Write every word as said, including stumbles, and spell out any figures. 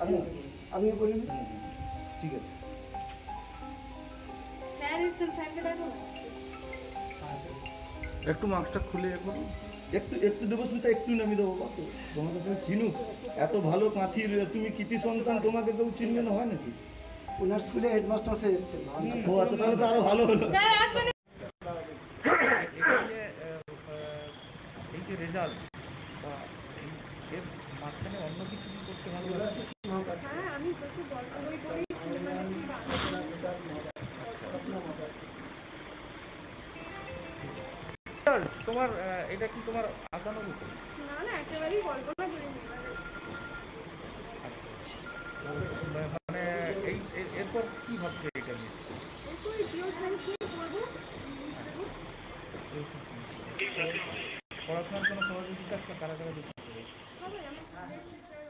আপনি আপনি বলুন। ঠিক আছে স্যার এসেছেন, স্যারকে ডাকো না। একটু মাস্কটা খুলে এ করুন। একটু একটু দেবস্মিতা একটু নামিয়ে দেবো বাবা, তোমাকে কেউ চিনুক, এত ভালো কাঁথির তুমি কৃতি সন্তান, তোমাকে কেউ চিনবে না হয় নাকি? ওনার স্কুলে হেডমাস্টার স্যার এসেছেন। ও আচ্ছা, তাহলে তো আরো ভালো হলো। স্যার আসবেন। এই যে রেজাল্ট বা এর মাঝখানে অন্য কিছু কি করতে ভালো লাগে? হ্যাঁ, আমি একটু গল্প বই পড়ি, সিনেমা দেখি, তোমার এটা কি তোমার আঁকানোর উপর? না না, একেবারেই কল্পনা করিনি। মানে এই এরপর কি ভাবছে এটা নিয়ে? এরপর জিও সায়েন্স নিয়ে পড়বো। পড়াশোনার কোনো সহযোগিতা কারা কারা দিচ্ছে? সবাই আমার